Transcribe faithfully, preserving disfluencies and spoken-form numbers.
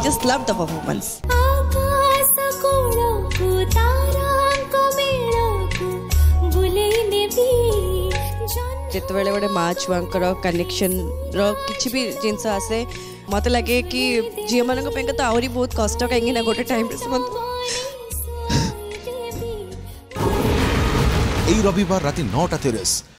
just loved the performance. जिते गोटे माँ छुआंकर कनेक्शन रि भी जिनस आसे मत लगे कि झी मान तो आहरी बहुत कष्ट कहीं गोटे टाइम रविवार राति नौटा तीस